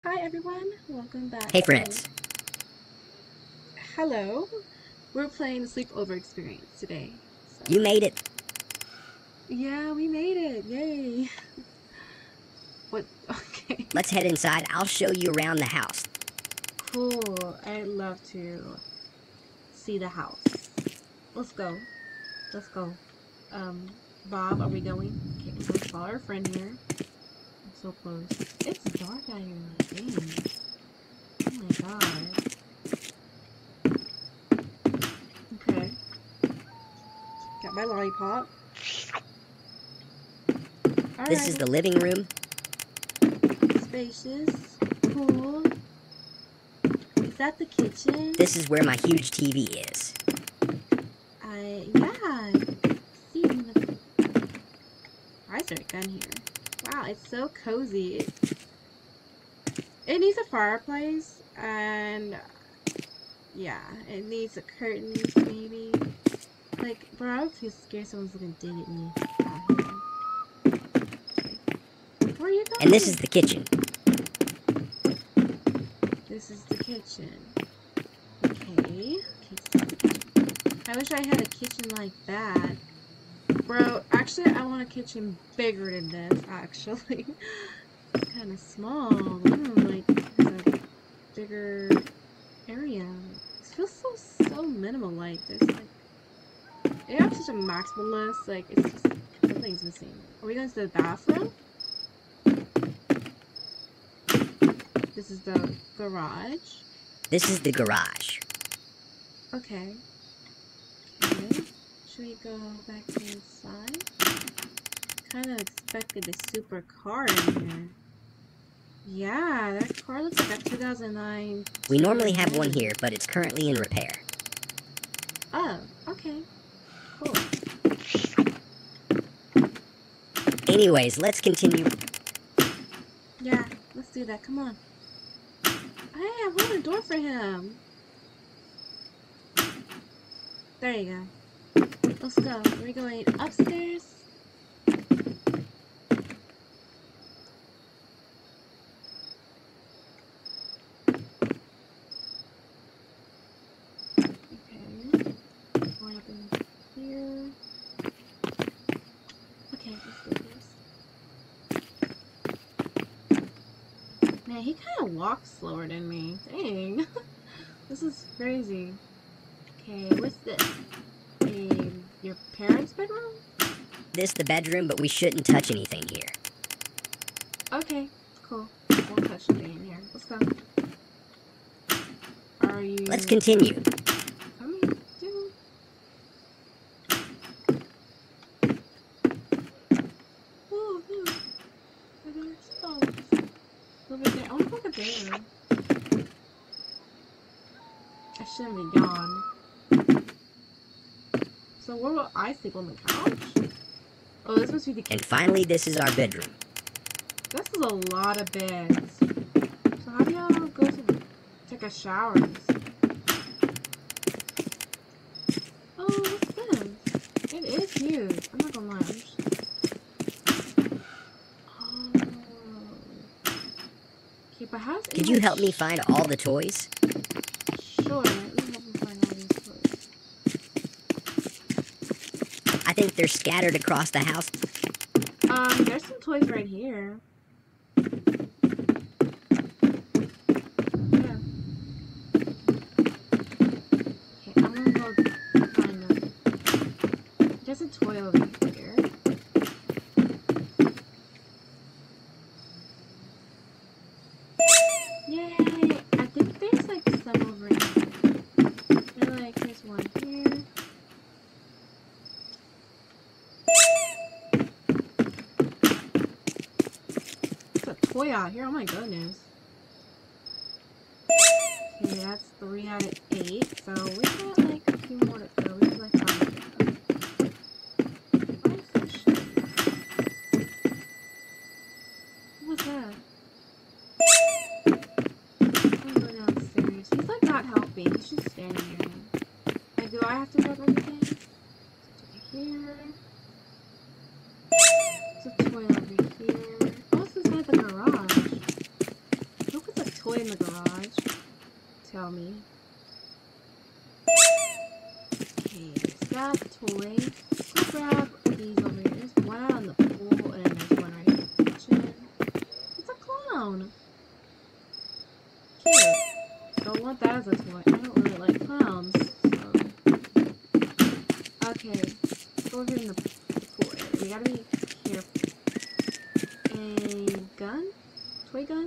Hi everyone, welcome back Hey to friends, Hello. We're playing the sleepover experience today. So you made it. yeah, we made it. Yay. What okay. Let's head inside. I'll show you around the house. Cool. I'd love to see the house. Let's go. Let's go. Um, Bob, are we going? Okay, I'm gonna follow our friend here. I'm so close. It's dark out here, dang. Oh my god. Okay. Got my lollipop. This is Alright. the living room. Spacious. Cool. Is that the kitchen? This is where my huge TV is. Yeah, see, why is there a gun here? Wow, it's so cozy. It needs a fireplace, and yeah, it needs a curtains, maybe. Like, bro, I would feel scared someone's gonna dig at me out here. Okay. Where are you And this is going? the kitchen. This is the kitchen. Okay. Okay, this is the kitchen. I wish I had a kitchen like that. Bro, actually, I want a kitchen bigger than this, actually. It's kind of small. I don't know, like, there's a bigger area. It feels so minimal, like, there's, like, you have such a maximalist, like, it's just, something's missing. Are we going to the bathroom? This is the garage. This is the garage. Okay. Okay. Should we go back inside? Kind of expected a super car in here. Yeah, that car looks like a 2009 We normally have one Toyota. here, but it's currently in repair. Oh, okay. Cool. Anyways, let's continue. Yeah, let's do that. Come on. Hey, I'm holding the door for him. There you go. Let's go. We're going upstairs. Okay. Going up in here. Okay, let's do this. Man, he kind of walks slower than me. Dang. This is crazy. Okay, what's this? Your parents' bedroom? This the bedroom, but we shouldn't touch anything here. Okay, cool. Won't touch anything in here. Let's go. Are Let's you continue. coming, dude? Oh, no. There's stones. Over there. I want to go over there. I shouldn't be gone. So where will I sleep? On the couch? Oh, this must be the And kitchen. finally, this is our bedroom. This is a lot of beds. So how do y'all go to take a shower? Oh, what's this? It is huge. I'm not gonna lie. Oh. Okay, but how's Could anyone you help me find all the toys? Sure, let me help you find all these toys. I think they're scattered across the house. There's some toys right here. Yeah. Okay, I'm gonna go find them. There's a toy over here. Yay! I think there's like some over here. They're like, there's one here. There's a toy out here. Oh my goodness. Okay, that's 3 out of 8. So we got like a few more to go. We have like 5 to go. Why is this shit? What was that? I'm going downstairs. He's like not helping. He's just standing there. Like, do I have to grab everything? Here. There's a toy over here. Oh, this is inside the garage. Look at the toy in the garage? Tell me. Okay, let's grab the toy. Let's grab these over here. There's one out on the pool, and then there's one right in the kitchen. It's a clown. Cute. Don't want that as a toy. I don't really like clowns. So. Okay, let's go over here in the pool area. We gotta be careful. A gun? Toy gun?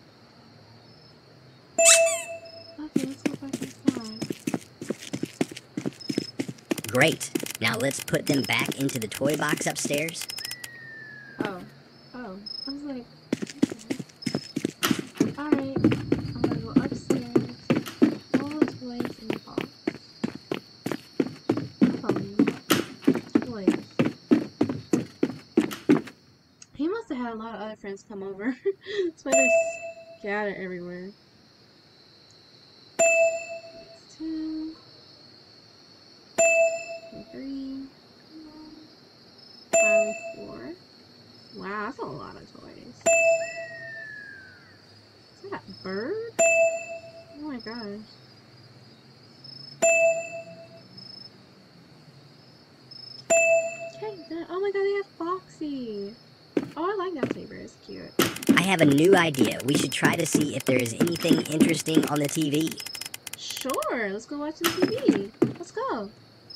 Okay, let's go back inside. Great. Now let's put them back into the toy box upstairs. Oh. I was like, okay. Alright, I'm gonna go upstairs. All the toys in the box. Toys. He must have had a lot of other friends come over. That's why they're scattered everywhere. That's 2. 3. Finally 4. Wow, that's a lot of toys. Is that a bird? Oh my gosh. Okay, oh my god, they have Foxy. Oh, I like that saber. It's cute. I have a new idea. We should try to see if there is anything interesting on the TV. Sure, let's go watch the TV. Let's go.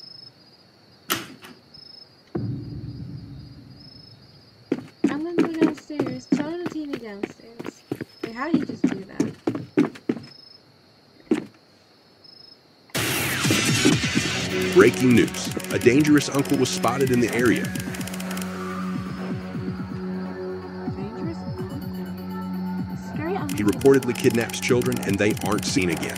I'm gonna go downstairs. Turn the TV downstairs. Wait, how do you just do that? Breaking news. A dangerous uncle was spotted in the area. Dangerous? Scary uncle. He reportedly kidnaps children and they aren't seen again.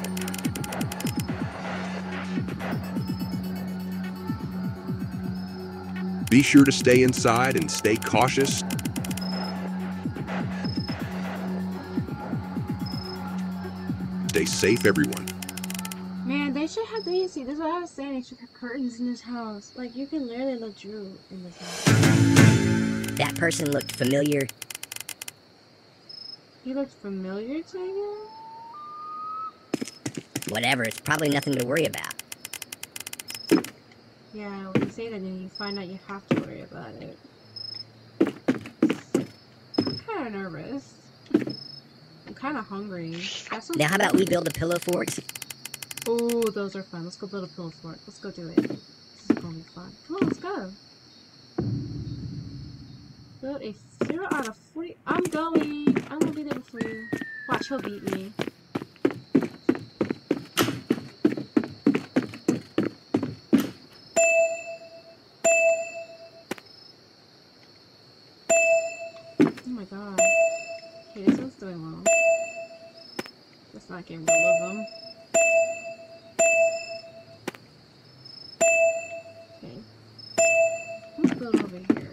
Be sure to stay inside and stay cautious. Stay safe, everyone. Man, they should have, see, this is what I was saying, they should have curtains in this house. Like, you can literally look Drew in this house. That person looked familiar. He looked familiar to you? Whatever, it's probably nothing to worry about. Yeah, when you say that, then you find out you have to worry about it. I'm kind of nervous. I'm kind of hungry. Now, how about we build a pillow fort? Oh, those are fun. Let's go build a pillow fort. Let's go do it. This is gonna be fun. Come on, let's go. Build a 0 out of 40. I'm going. I'm gonna be there before you. Watch, he'll beat me. Oh my god. Okay, this one's doing well. Let's not get realism. Okay. Let's build over here.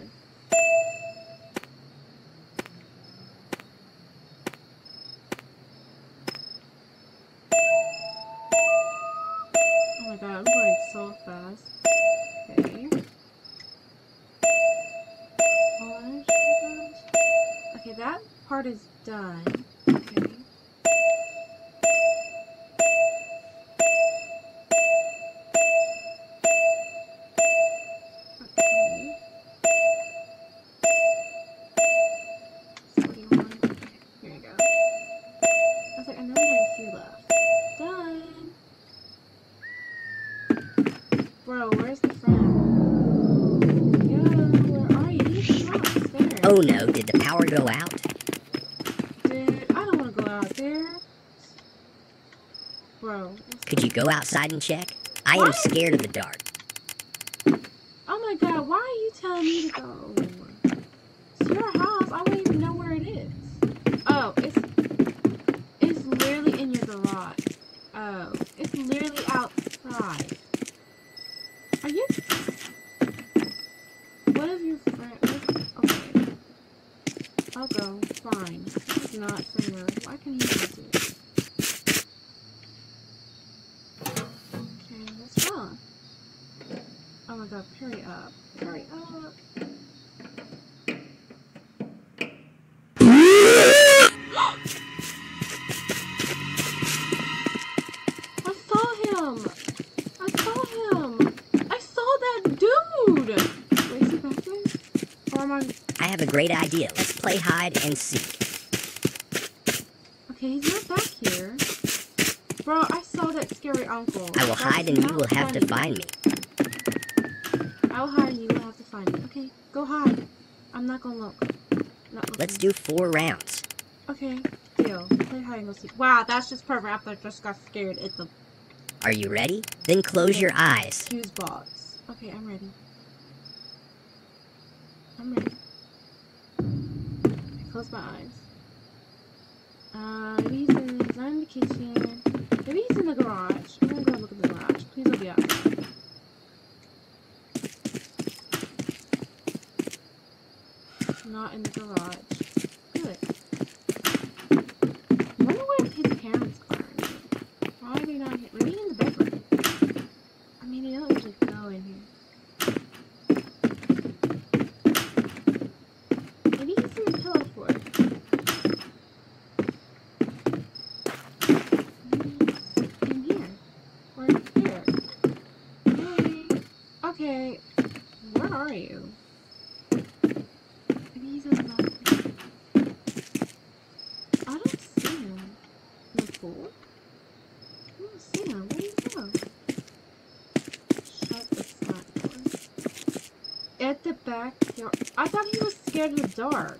Oh my god, I'm going so fast. Okay. Okay, that part is done. Okay. Here we go. I was like, I know we had a few left. Done. Bro, where's the friend? Yo, where are you? Come upstairs. Oh no, did the power go out? Dude, I don't want to go out there. Bro. Could you go outside and check? I am scared of the dark. Oh my god, why are you telling me to go? It's your house. I don't even know where it is. Oh, it's literally in your garage. Oh, it's literally outside. Are you? What if your friend? Okay, I'll go. Fine. It's not fair. Why can't you do it? Okay, let's go. Oh my god, hurry up. Hurry up. on. I have a great idea. Let's play hide and seek. Okay, he's not back here. Bro, I saw that scary uncle. I will That's hide and you not will have to funny. find me. I'll hide and you will have to find me. Okay, go hide. I'm not gonna look. Not looking. Let's do 4 rounds. Okay, deal. Play hide and go seek. Wow, that's just perfect after I just got scared at the Are you ready? Then close your eyes. fuse box. Okay, I'm ready. I'm ready. I close my eyes. Maybe he's not in the kitchen. Maybe he's in the garage. I'm gonna go look at the garage. Please don't be outside. Not in the garage. Good. I wonder where his parents are. Why are they not here? Maybe in the bedroom. I mean, they don't usually go in here. Maybe he's in the pillow fort. In here. Or here. Hey. Okay. Where are you? Maybe he's in the bathroom. I don't see him. In the pool? I don't see him. Where did he go? Shut the front door. At the backyard. I thought he was scared of the dark.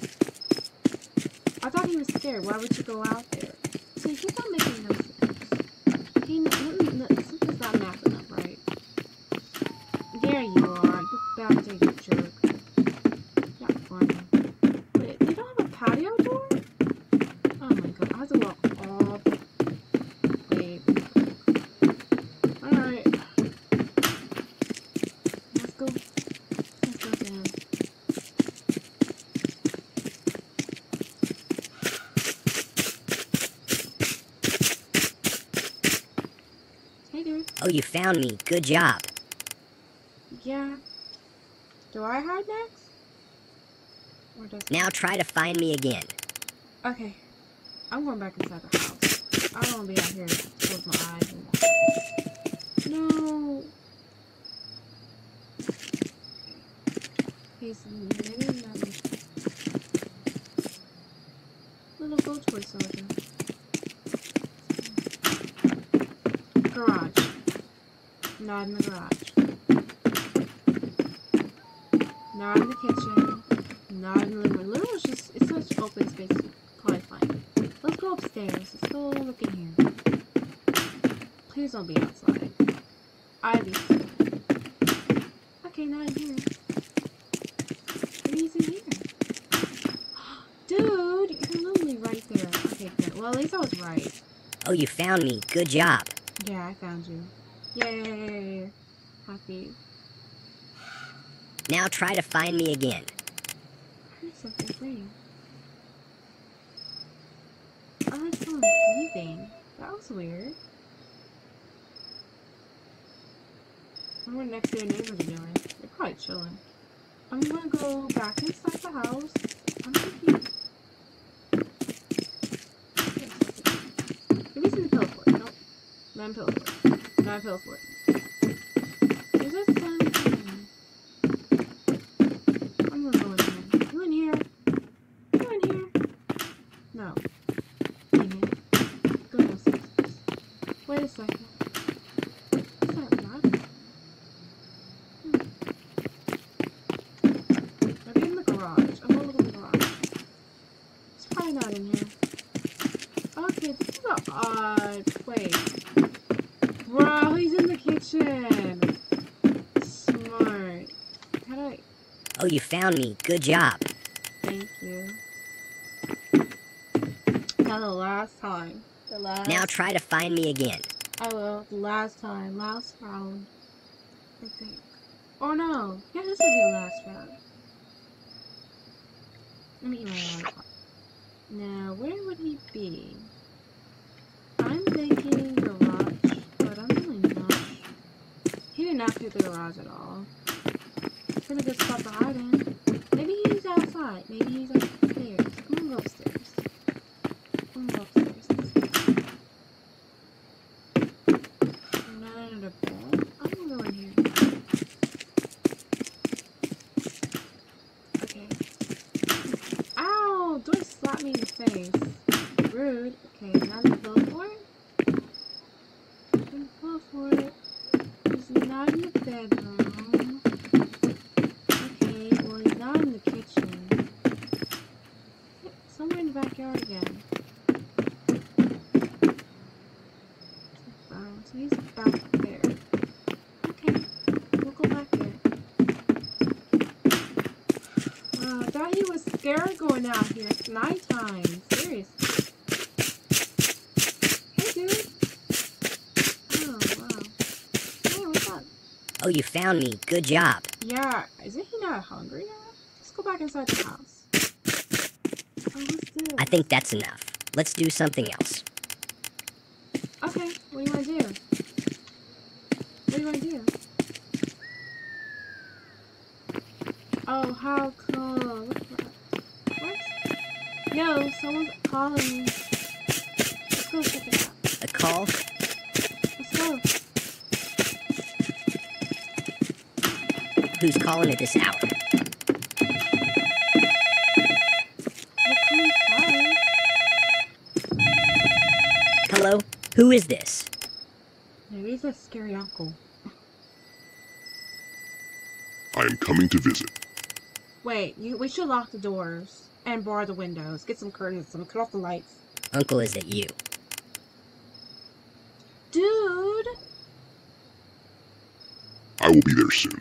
I thought he was scared. Why would you go out there? So he's not making no sense. Something's not mapping up right. There you are. Get back there, you jerk. Not funny. Wait, they don't have a patio door? Oh my god, I have to walk all the way. Alright. Let's go. Let's go down. Hey dude. Oh, you found me. Good job. Yeah. Do I hide next? Or does Now try to find me again. Okay. I'm going back inside the house. I don't want to be out here and close my eyes and no. He's maybe not little goat toy soldier. Garage. Not in the garage. Not in the kitchen. Not in the living room. Living room is just, it's such open space. Probably fine. Let's go upstairs. Let's go look in here. Please don't be outside. I'd be scared. Okay, not in here. Maybe he's in here. Dude, you're literally right there. Okay, good. Well, at least I was right. Oh, you found me. Good job. Yeah, I found you. Yay. Happy. Now try to find me again. I heard something breathe. I heard someone breathing. That was weird. I wonder what next door neighbors are doing. They're probably chilling. I'm gonna go back inside the house. I'm confused. Maybe it's in the pillow fort. Nope. Not in pillow fort. Not in pillow fort. Is there something? I'm gonna go in here. You in here? You in here? No. Dang it. Go downstairs. Wait a second. Is that loud? Maybe in the garage. I'm gonna look in the garage. It's probably not in here. Okay, this is an odd place. Bro, he's in the kitchen. Smart. How do I... Oh, you found me. Good job. Thank you. Now the last time. The last... Now try to find me again. I will. The last time. Last round. I think. Or no. Yeah, this will be the last round. Let me eat my lollipop. Now, where would he be? I'm thinking garage, but I'm really not. He did not do the garage at all. It's a good spot to hide in. Maybe he's outside. Maybe he's upstairs. I'm gonna go upstairs. I'm gonna go upstairs. Not under the bed. I'm gonna go in here. not in the bedroom. Okay, well, he's not in the kitchen. Somewhere in the backyard again. So he's back there. Okay, we'll go back there. I thought he was scared going out here. It's nighttime. Seriously. Hey, dude. Oh, wow. Hey, what's up? Oh, you found me. Good job. Yeah, isn't he not hungry now? Let's go back inside the house. Oh, what's this? I think that's enough. Let's do something else. Okay, what do you want to do? What do you want to do? Oh, how cool. Look at that. What? No, someone's calling me. Let's go check it out. A call? Let's go. Who's calling at this hour? Hello? Who is this? Maybe he's a scary uncle. I am coming to visit. Wait, we should lock the doors and bar the windows. Get some curtains and cut off the lights. Uncle, is it you? Dude! I will be there soon.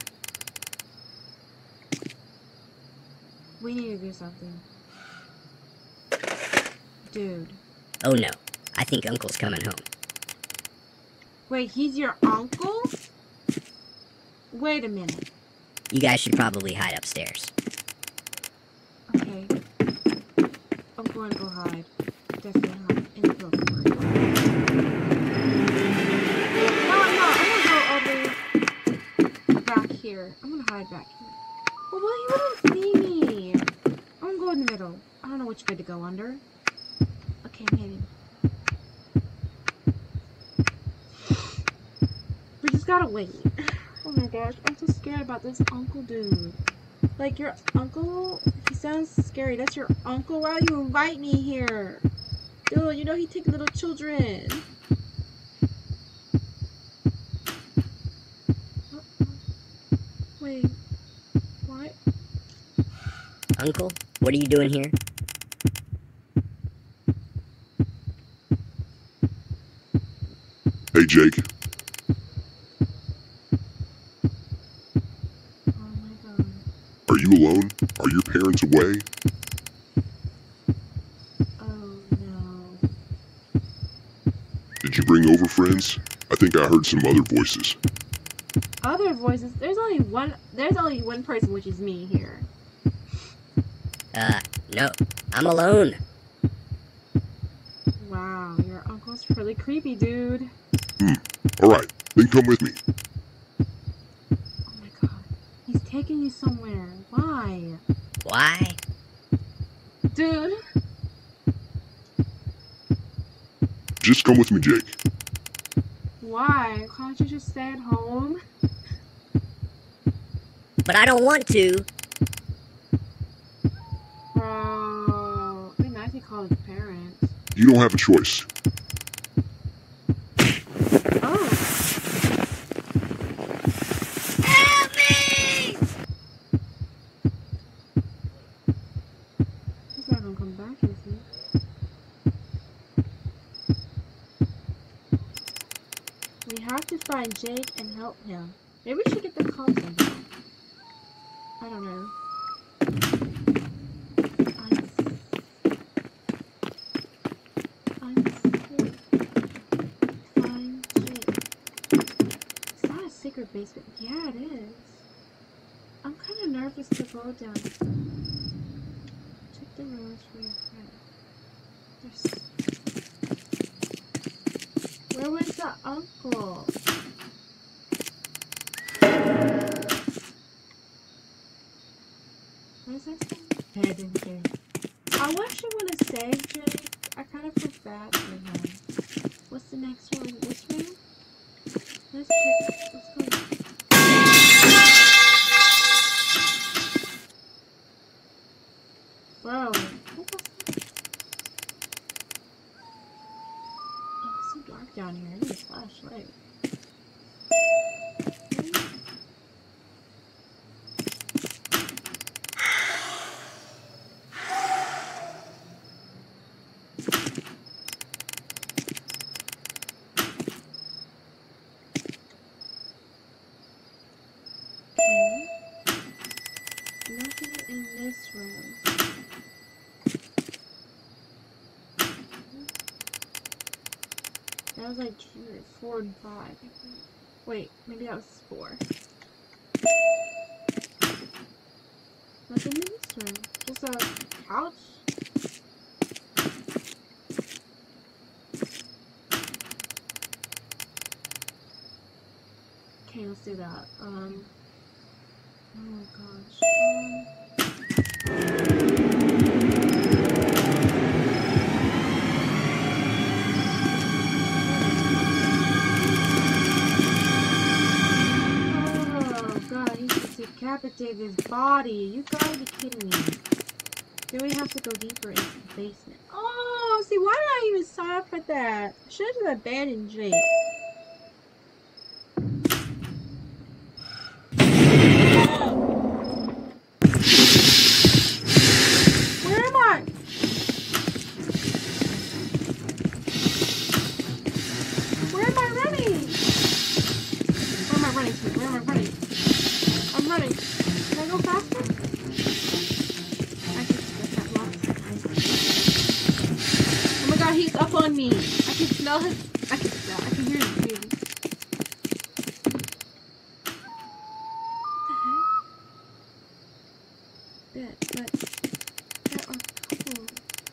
We need to do something. Dude. Oh no. I think Uncle's coming home. Wait, he's your uncle? Wait a minute. You guys should probably hide upstairs. Okay. I'm going to go hide. Definitely hide in the book. No, I'm gonna go over back here. I'm gonna hide back here. Well, he wouldn't see me. I'm gonna go in the middle. I don't know which way to go under. Okay, maybe. We just gotta wait. Oh my gosh, I'm so scared about this uncle dude. Like, your uncle, he sounds scary. That's your uncle? Why do you invite me here? Dude, you know he takes little children. Wait, what? Uncle, what are you doing here? Hey, Jake. Oh my god. Are you alone? Are your parents away? Oh no. Did you bring over friends? I think I heard some other voices. Other voices? There's only one person, which is me here. No. I'm alone. Wow, your uncle's really creepy, dude. Alright, then come with me. Oh my god. He's taking you somewhere. Why? Why? Dude. Just come with me, Jake. Why? Can't you just stay at home? But I don't want to. Bro. It'd be nice if you called his parents. You don't have a choice. Oh. Help me! He's not gonna come back, is he? We have to find Jake and help him. Maybe we should get the cops involved. I don't know. I'm sick. Find Jake. It's not a secret basement. Yeah, it is. I'm kind of nervous to go down. Check the rooms for your friend. Where was the uncle? What is that saying? Head and Jake. I wish I would have saved Jake. I kind of feel bad for him. What's the next one? This room? Let's check. Let's go. Bro, what the fuck? Oh, it's so dark down here. I need a flashlight. Where is room. That was like 2, 4, and 5. Wait, maybe that was 4. Nothing in this room. Just a couch. Okay, let's do that. Oh gosh. Oh god, he just decapitated his body. You gotta be kidding me. Then we have to go deeper into the basement. Oh, see, why did I even sign up for that? I should have abandoned Jake. Where am I? Where am I running? Where am I running to? Where am I running? I'm running. Can I go faster? I just got lost. Oh my god, he's up on me. I can smell his. I can hear his breathing. But there are cool.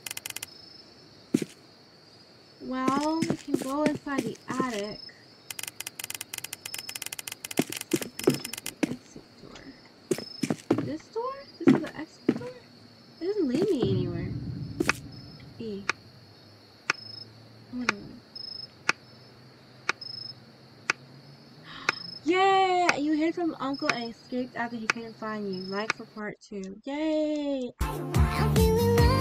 Well, we can go inside the attic. Exit door. This door? This is the exit door? It doesn't lead me anywhere. E. Yeah! You hid from Uncle and escaped after he couldn't find you. Like for part 2. Yay! I'm feeling